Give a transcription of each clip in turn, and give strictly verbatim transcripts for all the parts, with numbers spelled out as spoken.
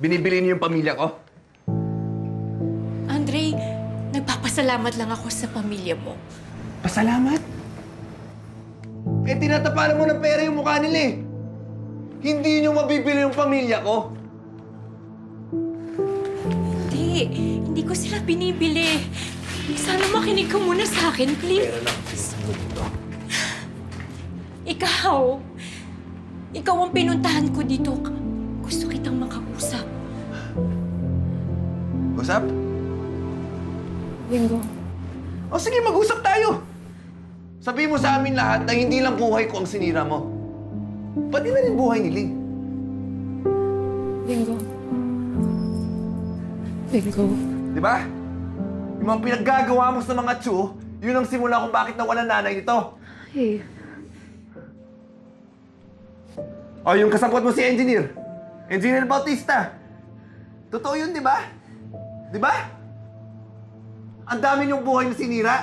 Binibili niyo yung pamilya ko? Andre, nagpapasalamat lang ako sa pamilya mo. Pasalamat? Eh, tinatapalan mo ng pera yung mukha nila eh. Hindi niyo mabibili yung pamilya ko. Hindi, hindi ko sila binibili. Sana makinig ka muna sa akin, please. Pera lang, pinusin mo dito. Ikaw, ikaw ang pinuntahan ko dito. Gusto kitang makausap. Usap? Bingo. O sige, mag-usap tayo. Sabihin mo sa amin lahat na hindi lang buhay ko ang sinira mo. Pati na rin buhay ni Ling. Bingo. Bingo. Di ba? Yung mga pinaggagawa mo sa mga tsu, yun ang simula kung bakit nawala nanay nito. Hey. O yung kasangkot mo si Engineer. Engineer Bautista. Totoo yun, di ba? Di ba? Ang dami niyong buhay na sinira.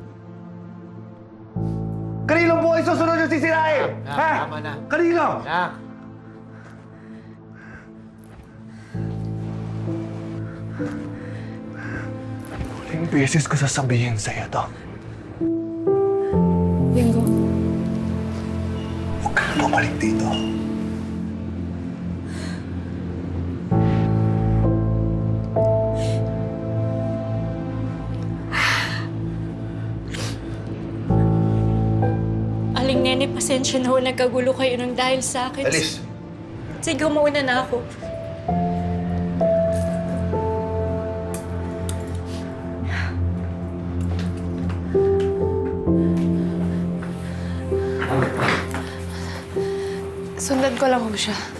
Kaninong buhay susunod yung sisirain? Nak, ha? tama na. Kanino? Nak! Huling beses ko sasabihin sa'yo to. Bingo. Huwag ka na bumalik dito. Aling Nene, pasensya na ho. Nagkagulo kayo nung dahil sa akin. Alis! Sige, mauna na ako. Sundan ko lang ho siya.